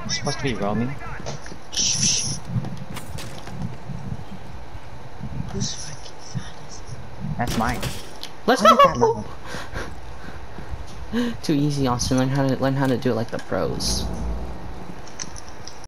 It's supposed to be roaming. Who's fucking fast? That's mine. Let's How did that go! not- Too easy, Austin. Learn how to do it like the pros.